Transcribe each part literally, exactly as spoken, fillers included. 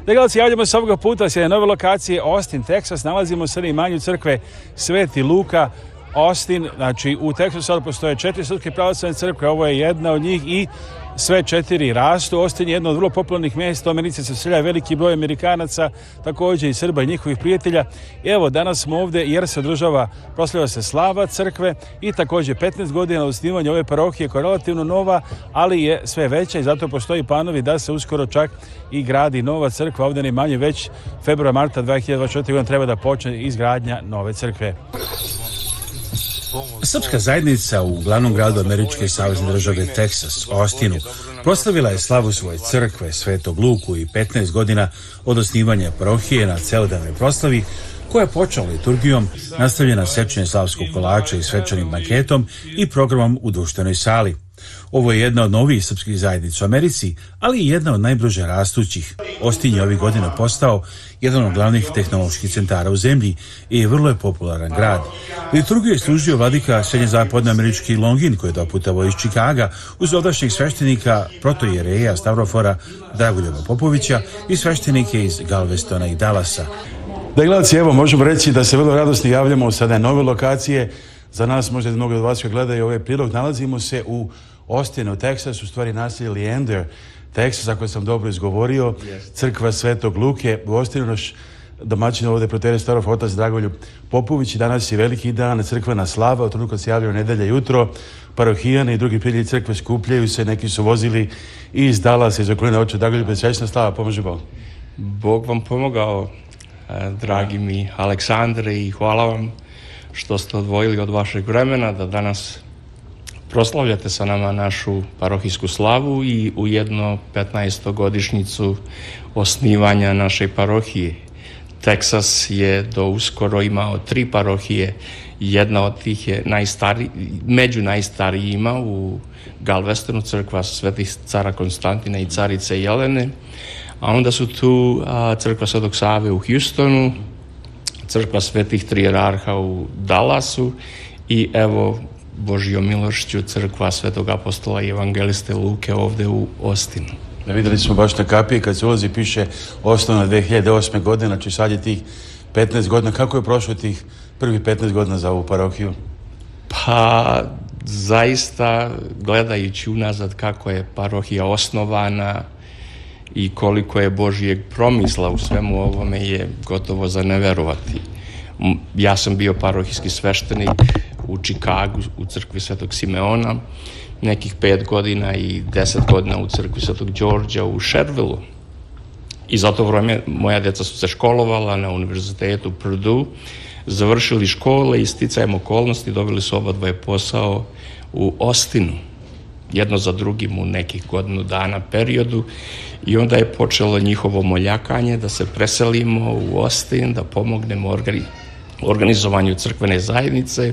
Gledalci, javljamo se ovoga puta s jedne nove lokacije Austin, Texas. Nalazimo se na imanju crkve Sveti Luka, Austin. Znači, u Teksasu sad postoje četiri srpske pravoslavne crkve, ovo je jedna od njih i sve četiri rastu. Austin je jedno od vrlo popularnih mjesta. U Americi se selja veliki broj Amerikanaca, također i Srba i njihovih prijatelja. I evo, danas smo ovdje jer se održava, proslavlja se slava crkve i također petnaest godina osnivanja ove parohije koja je relativno nova, ali je sve veća i zato postoji planovi da se uskoro čak i gradi nova crkva. Ovdje ne manje već februara marta dve hiljade dvadeset četvrte. godine treba da počne izgradnja nove crkve. Srpska zajednica u glavnom gradu američke savezne države Teksas, Austinu, proslavila je slavu svoje crkve Svetog Luku i petnaest godina od osnivanja parohije na celodnevnoj proslavi koja je počela liturgijom, nastavljena sečenjem slavskog kolača i svečanim banketom i programom u društvenoj sali. Ovo je jedna od novijih srpskih zajednica u Americi, ali i jedna od najbrže rastućih. Austin je ovih godina postao jedan od glavnih tehnoloških centara u zemlji i vrlo je popularan grad. Liturgiju je služio vladika srednjezapadno američki Longin, koji je doputovao iz Čikaga uz ovdašnjeg sveštenika protojereja Stavrofora Dragoljuba Popovića i sveštenike iz Galvestona i Dallasa. Da, gledalci, evo, možemo reći da se vrlo radosno javljamo sada nove lokacije. Za nas, možda mnogo od vas koji gledaju ovaj prilog, nalazimo se u Austinu, Teksasu, u stvari naselje Leander, Teksas, ako sam dobro izgovorio, crkva Svetog Luke. U Austinu naš domaćin ovdje protere Starov otac Dragoljub Popović i danas je veliki dan, crkvena slava, od trenutka se javljaju nedelja jutro, parohijani i drugi prijatelji crkve skupljaju se, neki su vozili iz Dallasa, iz okoline oče Dragoljube, srećna slava, pomože Bog. Bog vam pomogao, dragi mi Aleksandre, i hvala vam što ste odvojili od vašeg vremena da danas proslavljate sa nama našu parohijsku slavu i ujedno petnaestogodišnjicu osnivanja naše parohije. Teksas je do uskoro imao tri parohije, jedna od tih je najstari, među najstarijima u Galvestonu, crkva Svetih cara Konstantina i carice Jelene, a onda su tu a, crkva Svetog Save u Houstonu, crkva Svetih trijerarha u Dallasu i evo Božjom milošću crkva Svetog apostola i evangeliste Luke ovde u Austinu. Da, vidjeli smo baš na kapiji kad se ulazi piše osnovna dve hiljade osme. godine, znači sad je tih petnaest godina. Kako je prošlo tih prvih petnaest godina za ovu parohiju? Pa zaista, gledajući unazad kako je parohija osnovana i koliko je Božjeg promisla u svemu ovome, je gotovo za neverovati. Ja sam bio parohijski sveštenik u Čikagu u crkvi Svetog Simeona nekih pet godina i deset godina u crkvi Svetog Đorđa u Shervillu. I za to vreme moja djeca su se školovala na univerzitetu Purdue, završili škole i sticajem okolnosti dobili su oba dvoje posao u Austinu, jedno za drugim u nekih godinu dana periodu, i onda je počelo njihovo moljakanje da se preselimo u Austin, da pomognemo organi organizovanju crkvene zajednice.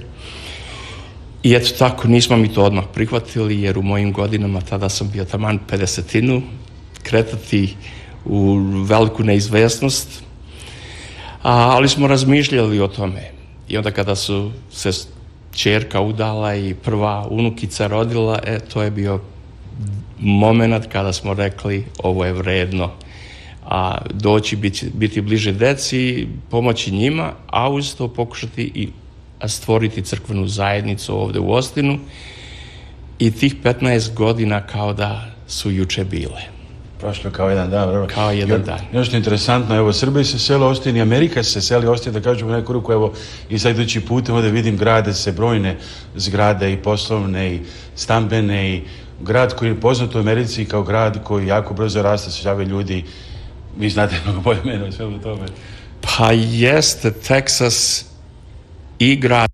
I eto tako, nismo mi to odmah prihvatili, jer u mojim godinama, tada sam bio taman pedesetinu, kretati u veliku neizvesnost, a, ali smo razmišljali o tome. I onda kada su se ćerka udala i prva unukica rodila, e, to je bio moment kada smo rekli ovo je vredno, a doći biti, biti bliže deci, pomoći njima, a uz to pokušati i stvoriti crkvenu zajednicu ovde u Austinu. I tih petnaest godina kao da su juče bile. Prošlo kao jedan dan, dobro. Kao jedan dan. Još je interesantno, evo, Srbi se sele Austin i Amerika se seli Austin, da kažemo neku ruku, evo, i sad idući putem ovdje vidim grade se brojne zgrade i poslovne i stambene i grad koji je poznat u Americi kao grad koji jako brzo raste, se javljaju ljudi. Vi znate mnogo bolje mene o svemu tome. Pa jeste, Teksas i grad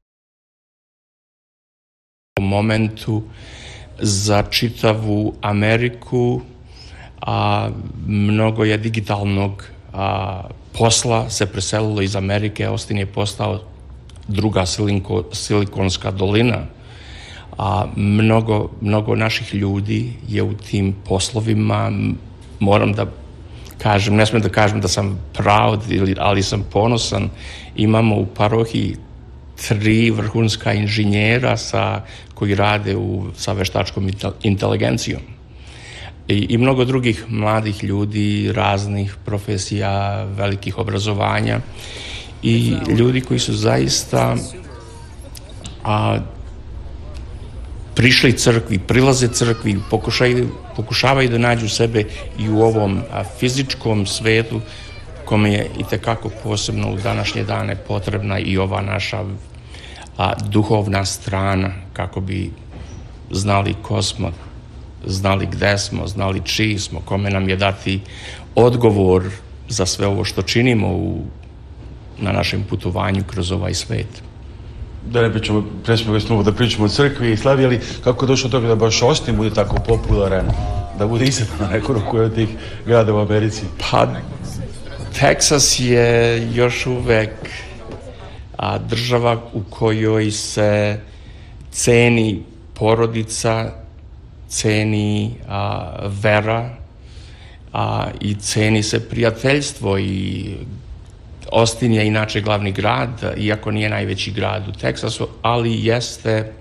u momentu za čitavu Ameriku, a mnogo je digitalnog a, posla se preselilo iz Amerike. Austin je postao druga silinko, silikonska dolina, a mnogo, mnogo naših ljudi je u tim poslovima. Moram da kažem, ne smijem da kažem da sam proud, ali sam ponosan. Imamo u parohiji tri vrhunska inženjera sa, koji rade u, sa veštačkom inteligencijom. i, i mnogo drugih mladih ljudi, raznih profesija, velikih obrazovanja i ljudi koji su zaista a, prišli crkvi, prilaze crkvi, pokušaju, pokušavaju da nađu sebe i u ovom a, fizičkom svetu kome je i tekako posebno u današnje dane potrebna i ova naša a, duhovna strana, kako bi znali ko smo, znali gde smo, znali čiji smo, kome nam je dati odgovor za sve ovo što činimo u, na našem putovanju kroz ovaj svet. Da ne pričamo, presmo ga da pričamo o crkvi i slavi, ali kako je došlo do toga da baš Austin bude tako popularan, da bude izabran na neku ruku od tih grada u Americi? Pa, Teksas je još uvek a, država u kojoj se ceni porodica, ceni a, vera a, i ceni se prijateljstvo i Austin je inače glavni grad, iako nije najveći grad u Teksasu, ali jeste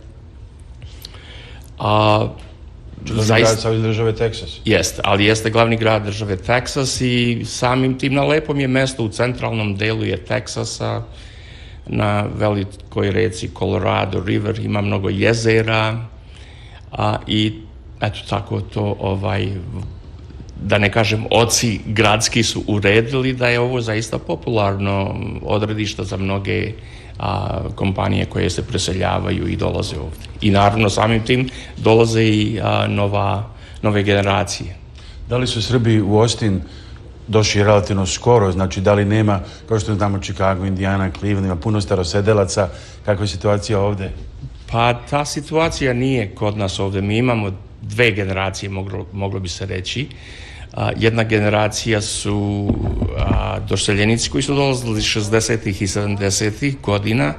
a, glavni zaista, grad Savezne države Teksas. Jeste, ali jeste glavni grad države Teksas i samim tim na lepom je mesto u centralnom delu je Teksasa, na velikoj reci Colorado River, ima mnogo jezera a, i eto tako to ovaj da ne kažem oci gradski su uredili da je ovo zaista popularno odredište za mnoge a, kompanije koje se preseljavaju i dolaze ovde. I naravno samim tim dolaze i a, nova, nove generacije. Da li su Srbi u Austin došli relativno skoro, znači da li nema, kao što znamo Chicago, Indiana, Cleveland, ima puno starosedelaca, kakva je situacija ovde? Pa ta situacija nije kod nas ovde, mi imamo dve generacije, moglo, moglo bi se reći. A, jedna generacija su a, doseljenici koji su dolazili šezdesetih i sedamdesetih godina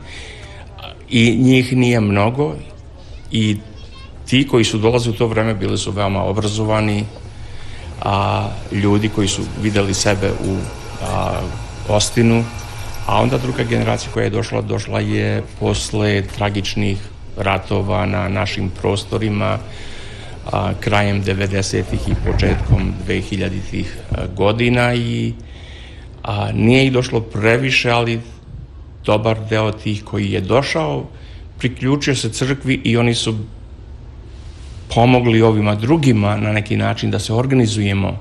i njih nije mnogo i ti koji su dolazili u to vreme bili su veoma obrazovani, a ljudi koji su videli sebe u a, Austinu, a onda druga generacija koja je došla, došla je posle tragičnih ratova na našim prostorima, a, krajem devedesetih i početkom dvehiljaditih godina i a, nije ih došlo previše, ali dobar deo tih koji je došao priključio se crkvi i oni su pomogli ovima drugima na neki način da se organizujemo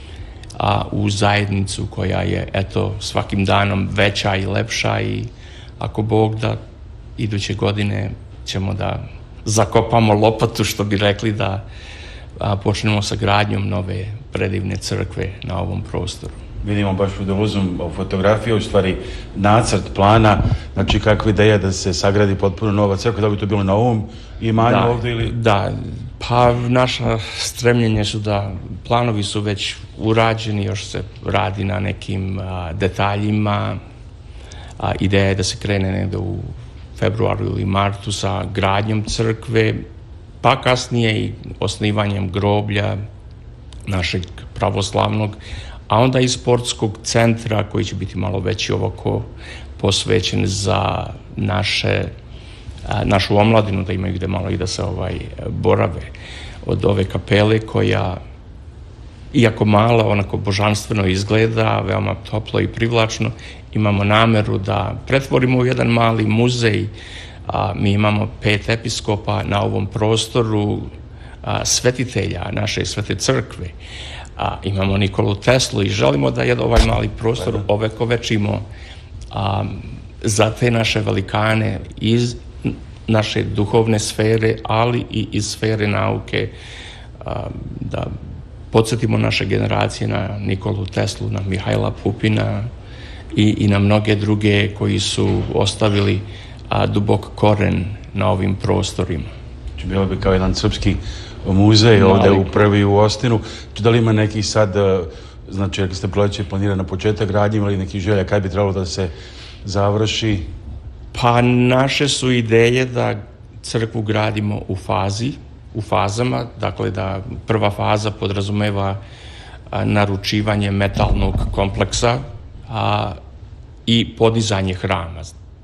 a, u zajednicu koja je eto svakim danom veća i lepša i ako Bog da iduće godine ćemo da zakopamo lopatu, što bi rekli, da a, počnemo sa gradnjom nove predivne crkve na ovom prostoru. Vidimo baš pod ulazom fotografije, u stvari nacrt plana, znači kakva ideja da se sagradi potpuno nova crkva, da bi to bilo na ovom imanju da, ovde ili? Da, pa naša stremljenje su da planovi su već urađeni, još se radi na nekim a, detaljima, a, ideja je da se krene negde u februaru ili martu sa gradnjom crkve, pa kasnije i osnivanjem groblja našeg pravoslavnog, a onda i sportskog centra koji će biti malo veći ovako posvećen za naše, našu omladinu, da imaju gde malo i da se ovaj, borave. Od ove kapele koja, iako mala, onako božanstveno izgleda, veoma toplo i privlačno, imamo nameru da pretvorimo u jedan mali muzej. A, mi imamo pet episkopa na ovom prostoru, a, svetitelja naše svete crkve. A, imamo Nikolu Teslu i želimo da je ovaj mali prostor ovekovečimo a, za te naše velikane iz naše duhovne sfere, ali i iz sfere nauke, a, da podsjetimo naše generacije na Nikolu Teslu, na Mihajla Pupina i, i na mnoge druge koji su ostavili a, dubok koren na ovim prostorima. Bilo bi kao jedan srpski muzej ovde u prvi u Austinu. Da li ima neki sad, znači rekli ste proleće planira na početak gradnje, ili neki želja kad bi trebalo da se završi? Pa naše su ideje da crkvu gradimo u fazi, u fazama, dakle da prva faza podrazumeva a, naručivanje metalnog kompleksa a, i podizanje hrama.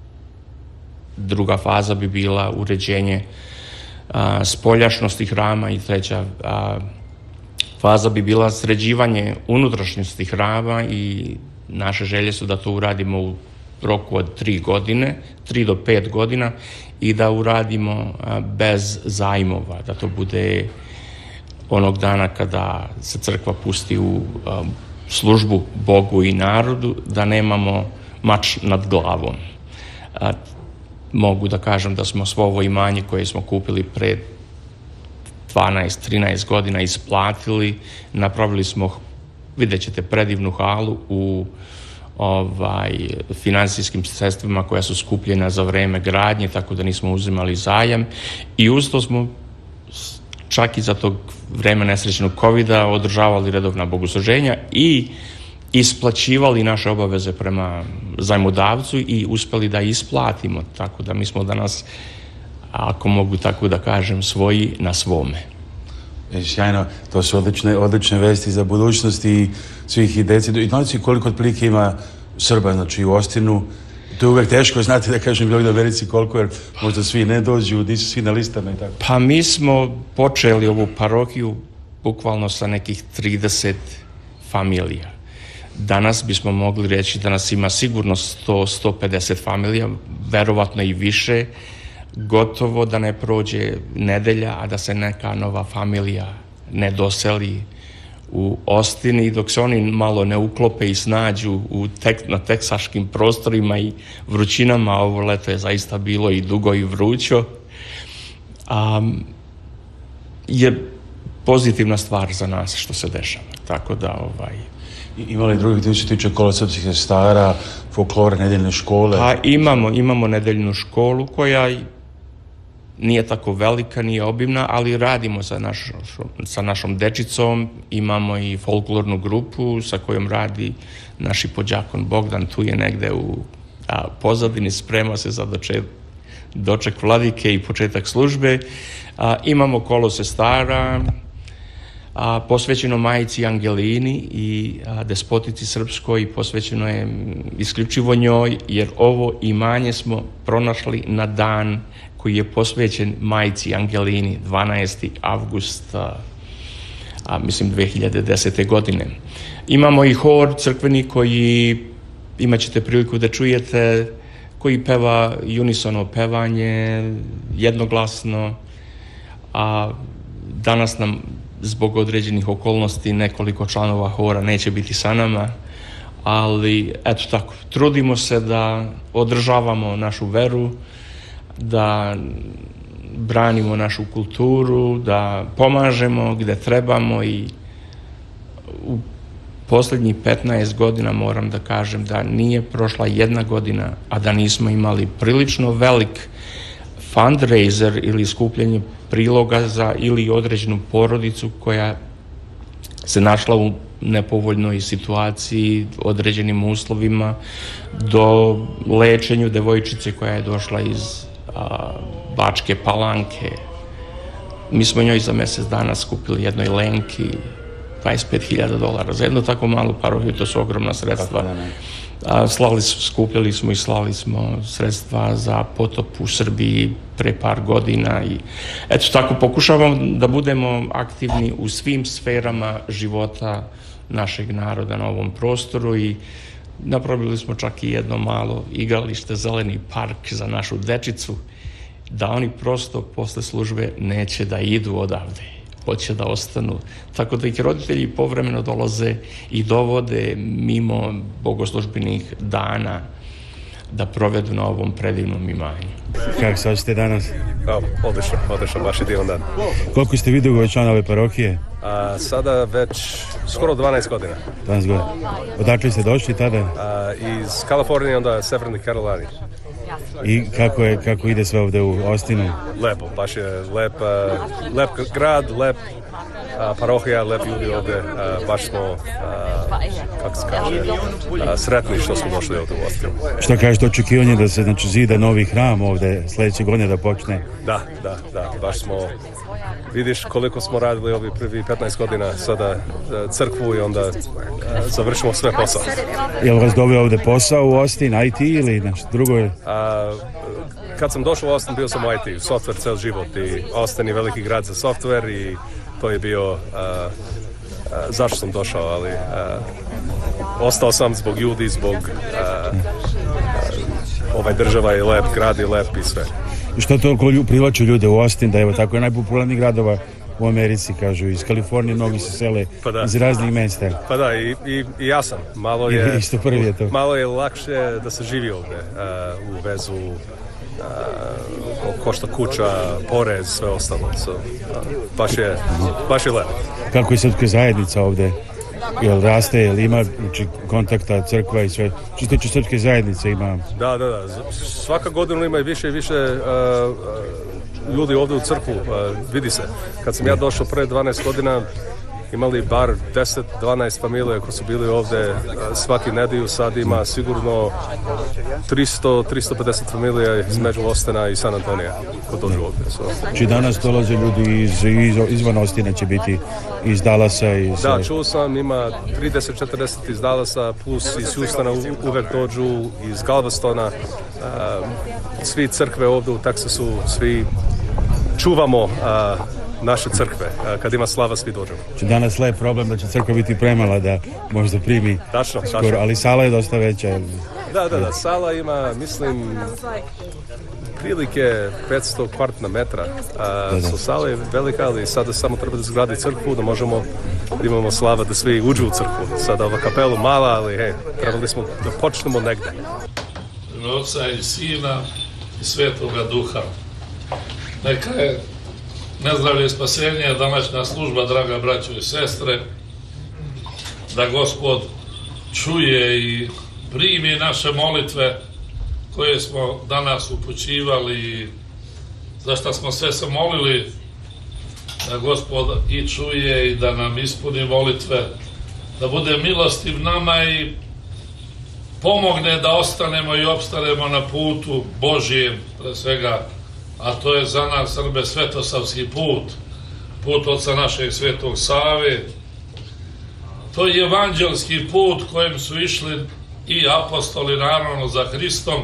Druga faza bi bila uređenje a, spoljašnosti hrama i treća a, faza bi bila sređivanje unutrašnjosti hrama i naše želje su da to uradimo u roku od tri godine, tri do pet godina i da uradimo bez zajmova, da to bude onog dana kada se crkva pusti u službu Bogu i narodu, da nemamo mač nad glavom. Mogu da kažem da smo svo ovo imanje koje smo kupili pre dvanaest trinaest godina isplatili, napravili smo, vidjet ćete, predivnu halu u ovaj, finansijskim sredstvima koja su skupljena za vreme gradnje, tako da nismo uzimali zajam i uz to smo čak i za tog vreme nesrećnog kovida održavali redovna bogosluženja i isplaćivali naše obaveze prema zajmodavcu i uspeli da isplatimo, tako da mi smo danas, ako mogu tako da kažem, svoji na svome. E, sjajno, to su odlične, odlične vesti za budućnost i svih i deci. I znači koliko otprilike ima Srba, znači u Ostinu, to je uvek teško, znate da kažem bilo u Americi koliko, jer možda svi ne dođu, nisu svi na listama i tako. Pa mi smo počeli ovu parohiju bukvalno sa nekih trideset familija. Danas bismo mogli reći da nas ima sigurno sto do sto pedeset familija, verovatno i više, gotovo da ne prođe nedelja, a da se neka nova familija ne doseli u Ostini i dok se oni malo ne uklope i snađu u tek, na teksaškim prostorima i vrućinama, ovo leto je zaista bilo i dugo i vrućo, a, je pozitivna stvar za nas što se dešava. Tako da, ovaj... Ima li drugih koji se tiče kola srpskih sestara, folklora, nedeljne škole? Pa imamo, imamo nedeljnu školu koja nije tako velika, nije obimna, ali radimo sa, naš, sa našom dečicom, imamo i folklornu grupu sa kojom radi naši podjakon Bogdan, tu je negde u a, pozadini, sprema se za doček, doček vladike i početak službe. A, imamo kolo sestara, a, posvećeno majici Angelini i a, despotici srpskoj, posvećeno je isključivo njoj, jer ovo imanje smo pronašli na dan koji je posvećen majici Angelini, dvanaesti avgust, a, a, mislim dve hiljade desete. godine. Imamo i hor crkveni koji, imat ćete priliku da čujete, koji peva unisono pevanje, jednoglasno, a danas nam zbog određenih okolnosti nekoliko članova hora neće biti sa nama, ali eto tako, trudimo se da održavamo našu veru, da branimo našu kulturu, da pomažemo gde trebamo i u poslednjih petnaest godina moram da kažem da nije prošla jedna godina, a da nismo imali prilično velik fundraiser ili skupljanje priloga za ili određenu porodicu koja se našla u nepovoljnoj situaciji, određenim uslovima, do lečenju devojčice koja je došla iz a, Bačke Palanke. Mi smo njoj za mesec dana skupili jednoj Lenki dvadeset pet hiljada dolara za jednu tako malu parohiju, to su ogromna sredstva. A, slali, skupljali smo i slali smo sredstva za potop u Srbiji pre par godina i eto tako pokušavamo da budemo aktivni u svim sferama života našeg naroda na ovom prostoru i napravili smo čak i jedno malo igralište, zeleni park za našu dečicu, da oni prosto posle službe neće da idu odavde, hoće da ostanu. Tako da ih roditelji povremeno dolaze i dovode mimo bogoslužbenih dana da provedu na ovom predivnom imanju. Kako se osjećate danas? Kao, odlično, odlično, baš je divan dan. Koliko ste vi dugo član ove parohije? A, sada već skoro dvanaest godina. dvanaest godina. Odakle ste došli tada? A, iz Kalifornije, onda Severne Karoline. I kako, je, kako ide sve ovde u Ostinu? Lepo, baš je lep, uh, lep grad, lep uh, parohija, lep ljudi ovde. Uh, baš smo, uh, kako se kaže, uh, sretni što smo došli ovde u Ostinu. Šta kažete očekivanje da se znači, zida novi hram ovde sledeće godine da počne? Da, da, da, baš smo, vidiš koliko smo radili ovi prvi petnaest godina sada uh, crkvu i onda uh, završimo sve posao. Je li vas doveo ovde posao u Austin, I T ili nešto drugo? A, kad sam došao u Austin bio sam u I T, software cel život i Austin je veliki grad za software i to je bio a, zašto sam došao, ali uh, ostao sam zbog ljudi, zbog uh, uh, ovaj država je lep, grad je lep i sve. I što toliko privlači ljude u Austin, da je tako je najpopularnijih gradova u Americi, kažu, iz Kalifornije mnogi se sele pa iz raznih mesta. Pa da, i, i, i ja sam. Malo je, isto prvi je to. Malo je lakše da se živi ovdje, uh, u vezu uh, košta kuća, porez, sve ostalo. So, uh, baš, je, baš je lepo. Kako je srpska zajednica ovdje? Jel raste, jel ima kontakta crkva i sve? Čisto će srpske zajednice ima? Da, da, da. Svaka godina ima i više i više uh, uh, ljudi ovdje u crkvu, uh, vidi se. Kad sam ja došao pre dvanaest godina, imali bar deset do dvanaest familije koji su bili ovdje uh, svaki nedjelju, sad ima sigurno tristo do tristo pedeset familija između Austina i San Antonija koji dođu ovdje. So. Či danas dolaze ljudi iz, iz, izvan Austina, će biti iz Dallasa? Iz... Da, čuo sam, ima trideset do četrdeset iz Dallasa, plus iz Houstona uvek dođu, iz Galvestona, uh, svi crkve ovdje u Teksasu, svi čuvamo uh, naše crkve, uh, kad ima slava svi dođemo. Či danas lep problem da će crkva biti premala da možda primi tačno, skoro, tačno. Ali sala je dosta veća. Da, da, da, sala ima, mislim, prilike petsto kvadratna metra. Uh, so sala je velika, ali sada samo treba da zgradi crkvu, da možemo da imamo slava da svi uđu u crkvu. Sada ova kapela mala, ali hej, trebali smo da počnemo negde. Oca i Sina i Svetoga Duha. Neka je nezdravlje i spasenje današnja služba, draga braćo i sestre, da Gospod čuje i primi naše molitve koje smo danas upućivali i za što smo sve se molili, da Gospod i čuje i da nam ispuni molitve, da bude milostiv nama i pomogne da ostanemo i opstanemo na putu Božijem, pre svega, a to je za nas Srbe svetosavski put, put oca našeg Svetog Save. To je evanđelski put kojim su išli i apostoli, naravno, za Hristom.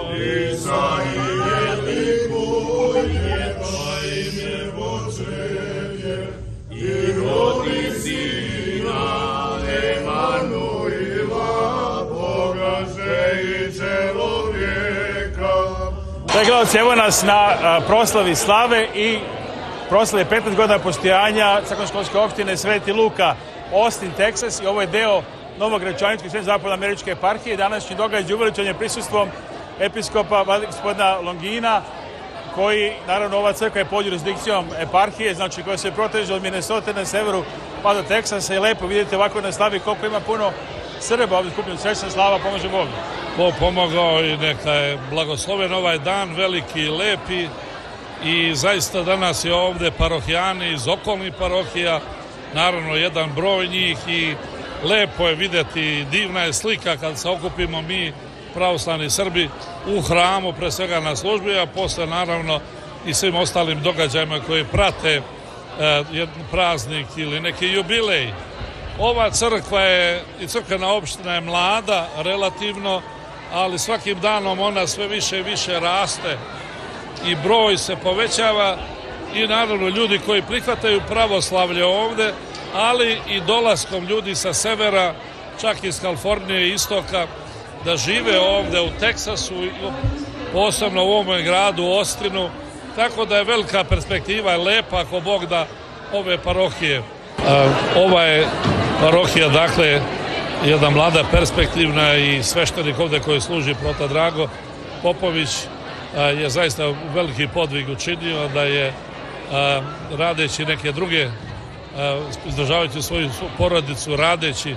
Gledalci, evo nas na a, proslavi slave i proslavi petnaest godina postojanja crkveno-školske opštine Sveti Luka, Austin, Teksas, i ovo je deo Novogračaničke sve zapadnoameričke eparhije. Današnji događaj uveličan je prisustvom episkopa gospodina Longina, koji, naravno, ova crkva je pod jurisdikcijom eparhije, znači koja se proteže od Minnesota na severu pa do Teksasa, i lepo vidite ovako na slavi koliko ima puno Srba ovdje skupljeno. Srećna slava, pomože Bog. Bog pomogao i neka je blagosloven ovaj dan, veliki i lepi, i zaista danas je ovdje parohijani iz okolnih parohija, naravno jedan broj njih, i lepo je vidjeti, divna je slika kad se okupimo mi pravoslavni Srbi u hramu, pre svega na službi, a posle naravno i svim ostalim događajima koji prate eh, jedan praznik ili neki jubilej. Ova crkva je, i crkvena opština je mlada relativno, ali svakim danom ona sve više i više raste i broj se povećava, i naravno ljudi koji prihvataju pravoslavlje ovde, ali i dolaskom ljudi sa severa, čak iz Kalifornije i istoka, da žive ovde u Teksasu, posebno u ovom gradu Austinu, tako da je velika perspektiva, je lepa ako Bog da ove parohije. Ova je parohija, dakle, jedna mlada, perspektivna, i sveštenik ovde koji služi prota Drago Popović je zaista veliki podvig učinio, da je radeći neke druge, izdržavajući svoju porodicu, radeći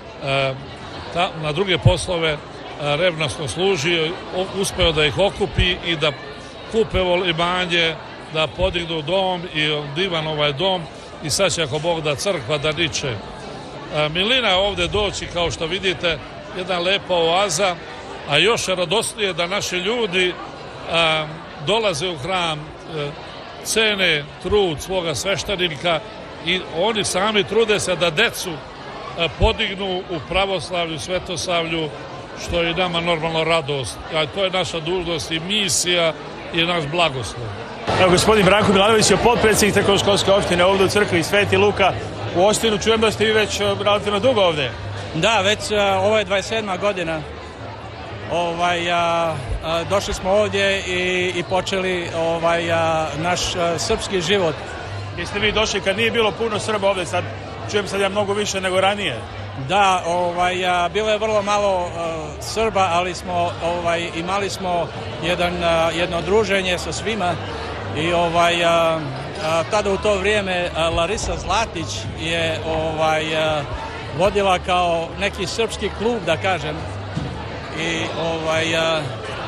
na druge poslove, revnosno služio, uspeo da ih okupi i da kupe imanje, da podignu dom, i divan ovaj dom, i sad će ako Bog da crkva da niče. Milina je ovde doći, kao što vidite, jedna lepa oaza, a još je radosnije da naši ljudi a, dolaze u hram, a, cene trud svoga sveštenika, i oni sami trude se da decu a, podignu u pravoslavlju, svetosavlju, što je nama normalno radost. A to je naša dužnost i misija i naš blagoslov. Evo, gospodin Branko Milanović je potpredsjednik crkveno-školske opštine ovdje u crkvi Sveti Luka. u Ostinu. Čujem da ste vi već relativno dugo ovde. Da, već uh, ovo je dvadeset sedma godina. Ovaj, a, a, došli smo ovdje i, i počeli ovaj, a, naš a, srpski život. Jeste vi došli kad nije bilo puno Srba ovdje, sad čujem sad ja mnogo više nego ranije? Da, ovaj, a, bilo je vrlo malo a, Srba, ali smo ovaj, imali smo jedan, a, jedno druženje sa svima i ovaj, a, a, tada u to vrijeme a, Larisa Zlatić je ovaj, a, vodila kao neki srpski klub, da kažem. I ovaj a,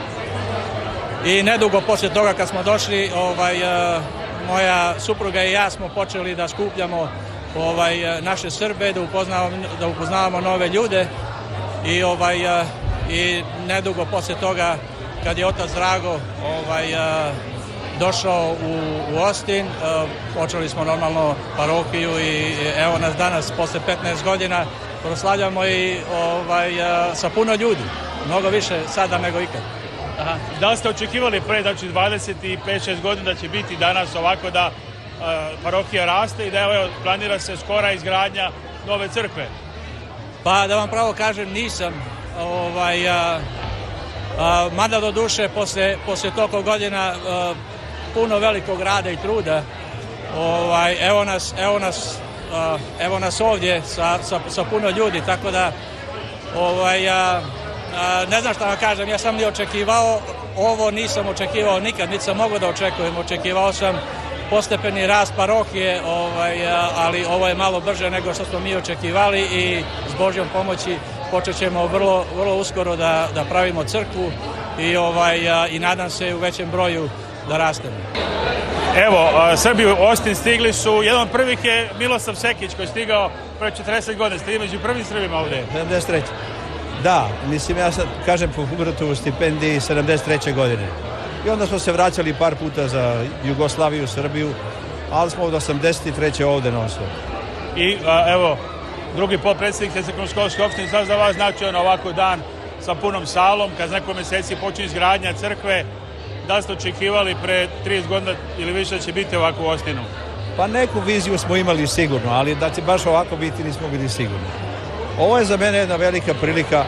i nedugo poslije toga kad smo došli, ovaj a, moja supruga i ja smo počeli da skupljamo ovaj a, naše Srbe, da upoznavamo da upoznavamo nove ljude i ovaj a, i nedugo poslije toga kad je otac Drago ovaj a, došao u, u Ostin, a, počeli smo normalno parohiju i evo nas danas posle petnaest godina proslavljamo i ovaj a, sa puno ljudi. Mnogo više sada nego ikad. Aha. Da li ste očekivali pre, znači dvadeset pet šest godina da će biti danas ovako da uh, parohija raste i da evo, planira se skora izgradnja nove crkve? Pa da vam pravo kažem, nisam. Ovaj, a, a, mada do duše, posle, posle toliko godina a, puno velikog rada i truda, ovaj, evo nas, evo nas, a, evo nas ovdje sa, sa, sa puno ljudi, tako da ovaj, a, A, ne znam šta vam kažem, ja sam li očekivao, ovo nisam očekivao nikad, niti sam mogao da očekujem, očekivao sam postepeni rast parohije, ovaj, a, ali ovo je malo brže nego što smo mi očekivali i s Božjom pomoći počet ćemo vrlo, vrlo uskoro da, da pravimo crkvu i, ovaj, a, i nadam se u većem broju da rastemo. Evo, a, Srbi u Ostin stigli su, jedan od prvih je Milosav Sekić koji je stigao pre četrdeset godina, ste među prvim Srbima ovde. sedamdeset treće Da, mislim, ja sad kažem po Hubertovu stipendiji sedamdeset treće godine. I onda smo se vraćali par puta za Jugoslaviju, Srbiju, ali smo od osamdeset treće ovde non stop. I a, evo, drugi potpredsjednik Hezekijo-Moskovske opštine, sad za vas značajan ovako dan sa punom salom, kad za neko meseci počne izgradnja crkve, da li ste očekivali pre trideset godina ili više da će biti ovako u Ostinu? Pa neku viziju smo imali sigurno, ali da će baš ovako biti nismo bili sigurni. Ovo je za mene jedna velika prilika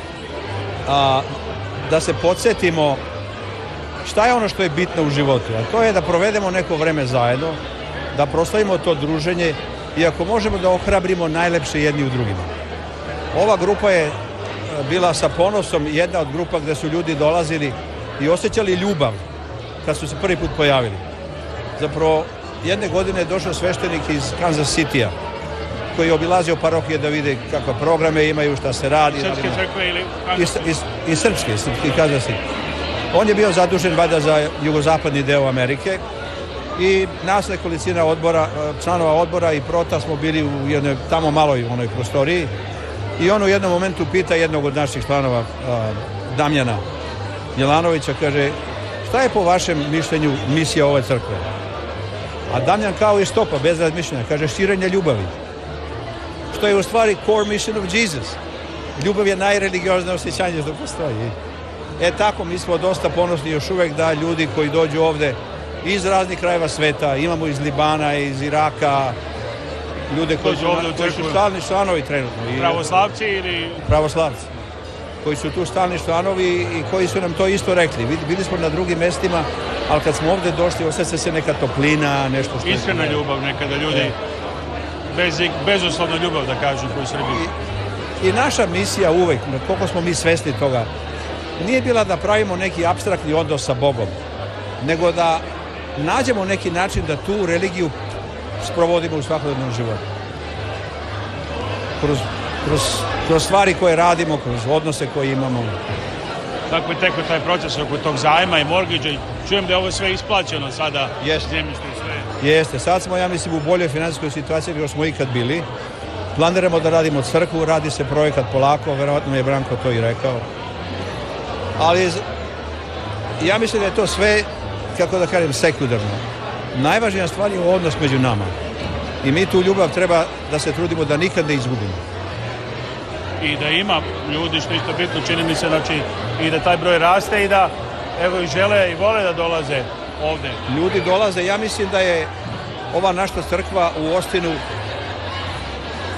a, da se podsjetimo šta je ono što je bitno u životu, a to je da provedemo neko vreme zajedno, da proslavimo to druženje i ako možemo da ohrabrimo najlepše jedni u drugima. Ova grupa je bila sa ponosom jedna od grupa gde su ljudi dolazili i osjećali ljubav kad su se prvi put pojavili. Zapravo, jedne godine je došao sveštenik iz Kansas City-a koji je obilazio parohije da vide kakve programe imaju, šta se radi. Srpske crkve ili... I, i, i srpske, srpske Kansas City. On je bio zadužen valjda za jugozapadni deo Amerike i nas nekolicina odbora, članova odbora i prota smo bili u jednoj tamo maloj onoj prostoriji i on u jednom momentu pita jednog od naših članova, Damjana Milanovića, kaže, šta je po vašem mišljenju misija ove crkve? A Damjan kao i stopa, bez razmišljenja, kaže, širenje ljubavi. Što je u stvari core mission of Jesus. Ljubav je najreligiozne osjećanje što postoji. E tako, mi smo dosta ponosni još uvek da ljudi koji dođu ovde iz raznih krajeva sveta, imamo iz Libana, iz Iraka, ljude koji su, koji su stalni članovi trenutno. Pravoslavci ili... Pravoslavci. Koji su tu stalni članovi i koji su nam to isto rekli. Bili smo na drugim mestima, ali kad smo ovde došli, osjeća se neka toplina, nešto što... Iskrena ljubav nekada ljudi... E. Bez, bezuslovna ljubav, da kažem, koju Srbiji. I, I naša misija uvek, koliko smo mi svesni toga, nije bila da pravimo neki apstraktni odnos sa Bogom, nego da nađemo neki način da tu religiju sprovodimo u svakodnevnom životu. Kroz, kroz, kroz stvari koje radimo, kroz odnose koje imamo. Kako je tekao taj proces oko tog zajma i mortgage? Čujem da je ovo sve isplaćeno sada, zemljište i sve. Jeste, sad smo, ja mislim, u boljoj finansijskoj situaciji nego smo ikad bili. Planiramo da radimo crkvu, radi se projekat polako, verovatno mi je Branko to i rekao. Ali ja mislim da je to sve, kako da kažem, sekundarno. Najvažnija stvar je odnos među nama. I mi tu ljubav treba da se trudimo da nikad ne izgubimo. I da ima ljudi, što isto bitno, čini mi se, znači, i da taj broj raste i da, evo, i žele i vole da dolaze ovde. Ljudi dolaze, ja mislim da je ova naša crkva u Ostinu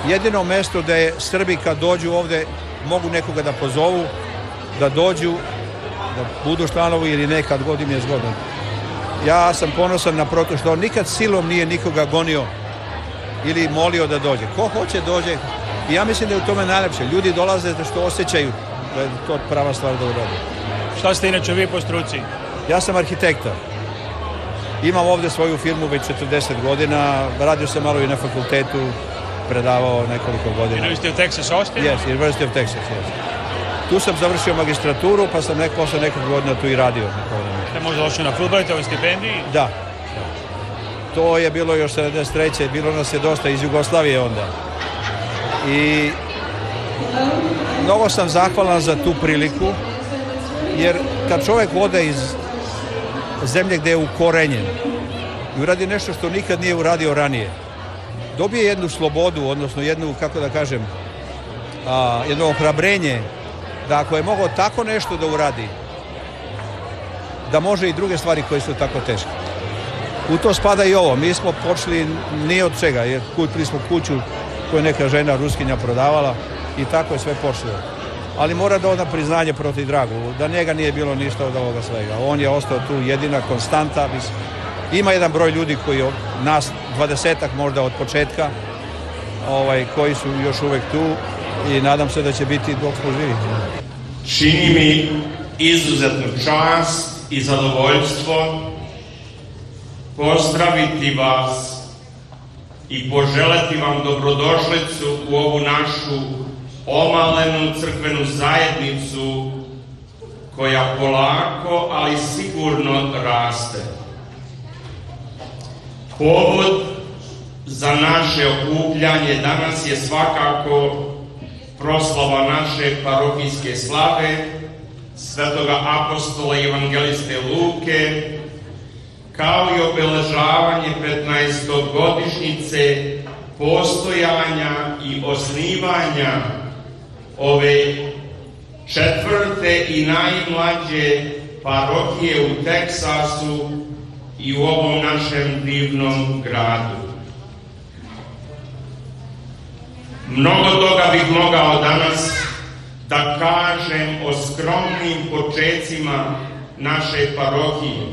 jedino mesto gde Srbi kad dođu ovde mogu nekoga da pozovu, da dođu, da budu članovi ili nekad god im je zgodno. Ja sam ponosan na proto što on nikad silom nije nikoga gonio ili molio da dođe. Ko hoće dođe. I ja mislim da je u tome najlepše. Ljudi dolaze da što osjećaju da je to prava stvar da urade. Šta ste inače vi po struci? Ja sam arhitekta. Imam ovde svoju firmu već četrdeset godina. Radio sam malo i na fakultetu, predavao nekoliko godina. University of Texas Austin? Yes, University of Texas, yes. Tu sam završio magistraturu, pa sam nek, posle nekog godina tu i radio. Ste možda došli na Fulbrightovoj stipendiji? Da. To je bilo još sedamdeset treće Bilo nas je dosta iz Jugoslavije onda. I mnogo sam zahvalan za tu priliku, jer kad čovjek ode iz zemlje gde je ukorenjen i uradi nešto što nikad nije uradio ranije, dobije jednu slobodu, odnosno jednu, kako da kažem, a, jedno ohrabrenje da ako je mogao tako nešto da uradi, da može i druge stvari koje su tako teške. U to spada i ovo. Mi smo počeli nije od čega, jer kupili smo kuću koju je neka žena Ruskinja prodavala i tako je sve počelo. Ali mora da odam priznanje protiv Dragu, da njega nije bilo ništa od ovoga svega. On je ostao tu jedina konstanta. Ima jedan broj ljudi koji od nas, dvadesetak možda od početka, ovaj, koji su još uvek tu i nadam se da će biti dok smo živi. Čini mi izuzetnu čast i zadovoljstvo pozdraviti vas i poželeti vam dobrodošlicu u ovu našu omalenu crkvenu zajednicu koja polako, ali sigurno raste. Povod za naše okupljanje danas je svakako proslava naše parohijske slave svetoga apostola i evangeliste Luke, kao i obeležavanje petnaestogodišnjice postojanja i osnivanja ove četvrte i najmlađe parohije u Teksasu i u ovom našem divnom gradu. Mnogo toga bih mogao danas da kažem o skromnim počecima naše parohije.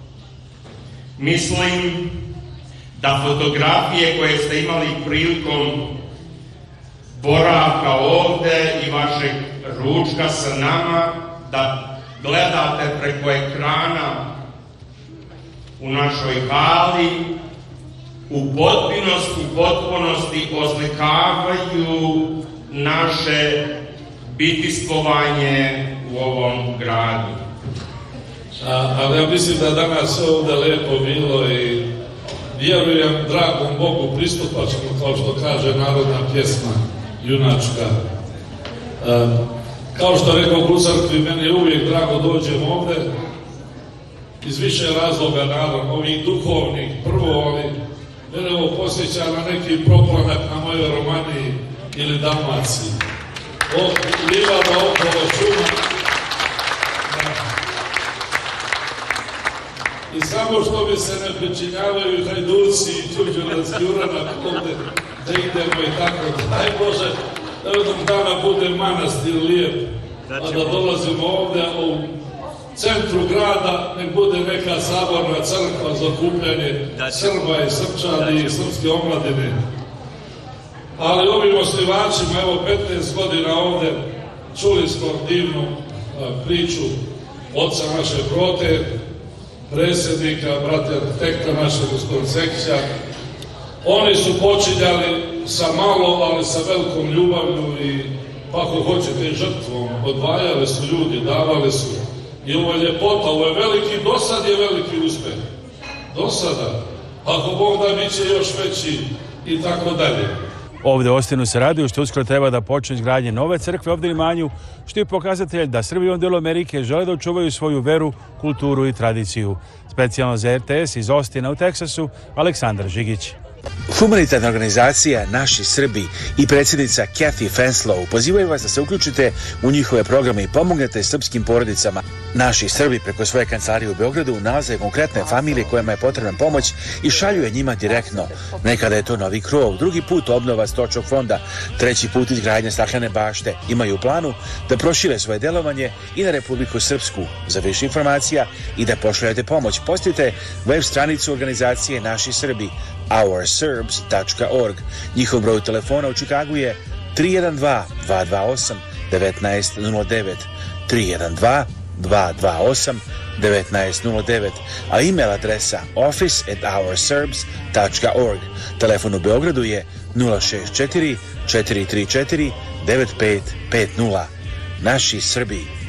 Mislim da fotografije koje ste imali prilikom boravka ovde i vašeg ručka sa nama, da gledate preko ekrana u našoj hali, u potpunosti, u potpunosti oslikavaju naše bitistvovanje u ovom gradu. A, ali ja mislim da danas ovde lepo bilo i vjerujem dragom Bogu pristupačno, kao što kaže narodna pjesma junačka. E, kao što rekao u crkvi, meni je uvijek drago dođem ovde iz više razloga, naravno, ovih duhovnih, prvo, ali mene ovo posjeća na neki proplanak na mojoj Romaniji ili Dalmaciji. Od livada okolo šuma. I samo što mi se ne pričinjavaju hajduci i tuđurac Jurana ovde da idemo i tako. Daj Bože, da jednog dana bude manastir lijep, a da dolazimo ovde, a u centru grada nek bude neka saborna crkva za okupljanje Srba i Srpčani i srpske omladine. Ali ovim osnivačima, evo petnaest godina ovde, čuli smo divnu a, priču oca naše Prote, predsjednika, brate arhitekta našeg gospodina Sekića. Oni su počinjali sa malo, ali sa velikom ljubavlju i, pa ako hoćete, i žrtvom. Odvajali su ljudi, davali su. I ovo je ljepota, ovo je veliki, do sad je veliki uspeh. Do sada. Ako Bog da, bit će još veći i tako dalje. Ovde u Austinu se radi, što uskoro treba da počne izgradnje nove crkve ovde u imanju, što je pokazatelj da Srbi u ovom delu Amerike žele da očuvaju svoju veru, kulturu i tradiciju. Specijalno za R T S iz Austina u Teksasu, Aleksandar Žigić. Humanitarna organizacija Naši Srbi i predsjednica Kathy Fenslow pozivaju vas da se uključite u njihove programe i pomognete srpskim porodicama. Naši Srbi preko svoje kancelarije u Beogradu nalaze konkretne familije kojima je potrebna pomoć i šalju je njima direktno. Nekada je to novi krov, drugi put obnova stočnog fonda, treći put izgradnja staklene bašte. Imaju u planu da prošire svoje delovanje i na Republiku Srpsku. Za više informacija i da pošaljete pomoć, posjetite web stranicu organizacije Naši Srbi our serbs dot org. Njihov broj telefona u Čikagu je tri jedan dva, dva dva osam, devet nula nula devet, tri jedan dva, dva dva osam, devet nula nula devet, a email adresa office at our serbs dot org. Telefon u Beogradu je nula šest četiri, četiri tri četiri, devet pet pet nula. Naši Srbi.